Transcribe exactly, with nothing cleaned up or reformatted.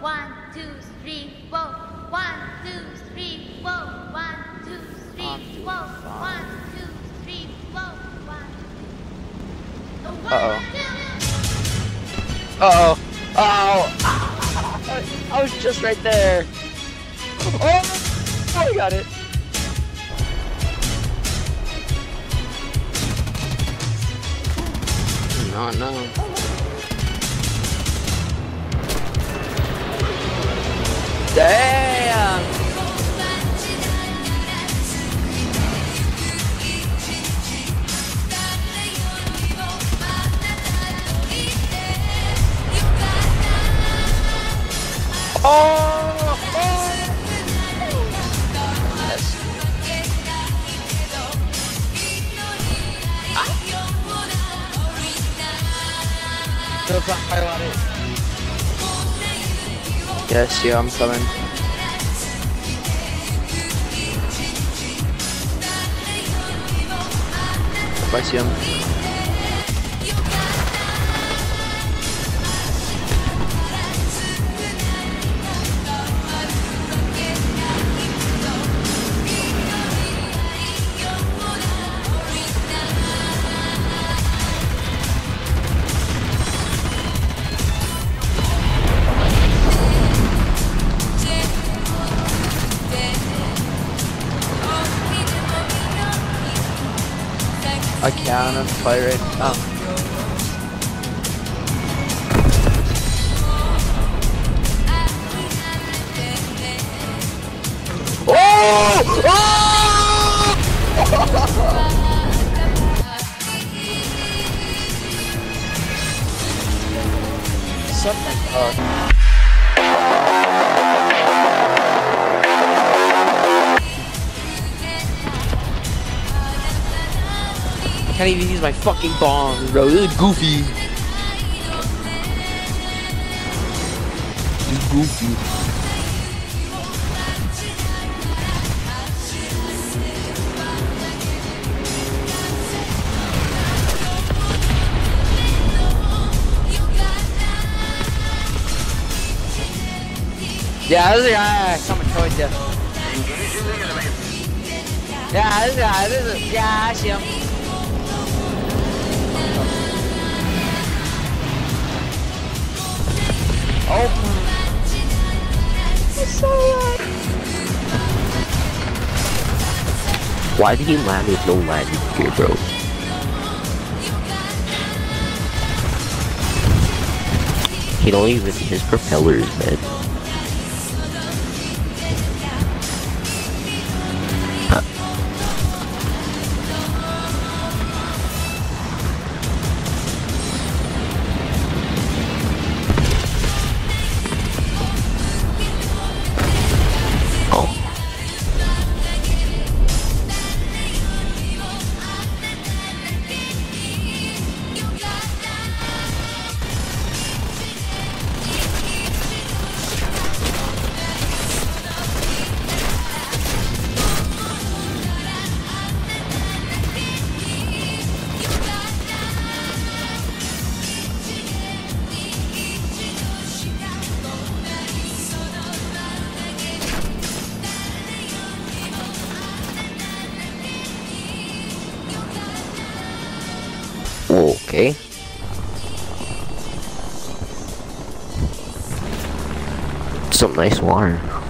One, two, three, four. One, two, three, four. One, two, three, four. One, two, three, four. One, two. Uh oh. Uh oh. Uh oh. I was just right there. Oh, I got it. No, no. Damn! Oh! Oh! Yes. Ah. Yes, yeah, I'm coming. If I see him. I can't fire it. Oh. Oh! Oh! Something. Uh. I can't even use my fucking bomb, bro. This is goofy. This is goofy. Yeah, this guy coming towards you. Yeah, this guy, this is, yeah, I see him. Oh. So why did he land with no landing gear, bro? He don't even his propellers, man. Okay. Some nice water.